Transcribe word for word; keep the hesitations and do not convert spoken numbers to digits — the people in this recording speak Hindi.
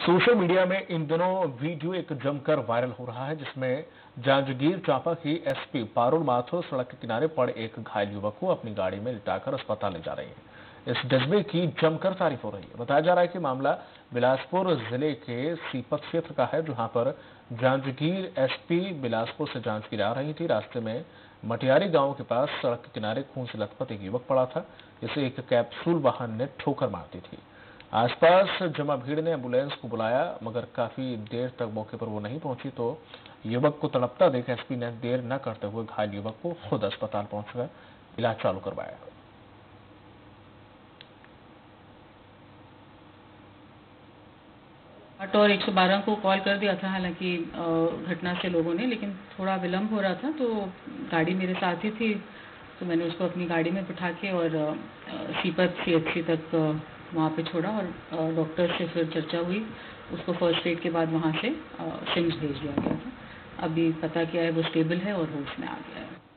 सोशल मीडिया में इन दिनों वीडियो एक जमकर वायरल हो रहा है, जिसमें जांजगीर चांपा की एसपी पारुल माथुर सड़क के किनारे पड़े एक घायल युवक को अपनी गाड़ी में लिटाकर अस्पताल ले जा रही है। इस जज्बे की जमकर तारीफ हो रही है। बताया जा रहा है कि मामला बिलासपुर जिले के सीपत क्षेत्र का है, जहां पर जांजगीर एसपी बिलासपुर से जांच की जा रही थी। रास्ते में मटियारी गांव के पास सड़क के किनारे खून से लथपथ एक युवक पड़ा था, जिसे एक कैप्सूल वाहन ने ठोकर मार दी थी। आसपास जमा भीड़ ने एम्बुलेंस को बुलाया, मगर काफी देर तक मौके पर वो नहीं पहुंची, तो युवक को तड़पता देख एसपी ने देर न करते हुए घायल युवक को खुद अस्पताल पहुंचकर इलाज चालू करवाया। और एक सौ बारह को कॉल कर दिया था, हालांकि घटना से लोगों ने, लेकिन थोड़ा विलंब हो रहा था, तो गाड़ी मेरे साथ ही थी, तो मैंने उसको अपनी गाड़ी में बिठा के और सीपत सीएचसी तक वहाँ पे छोड़ा और डॉक्टर से फिर चर्चा हुई। उसको फर्स्ट एड के बाद वहाँ से सिम्स भेज दिया गया था। अभी पता किया है वो स्टेबल है और होश में आ गया है।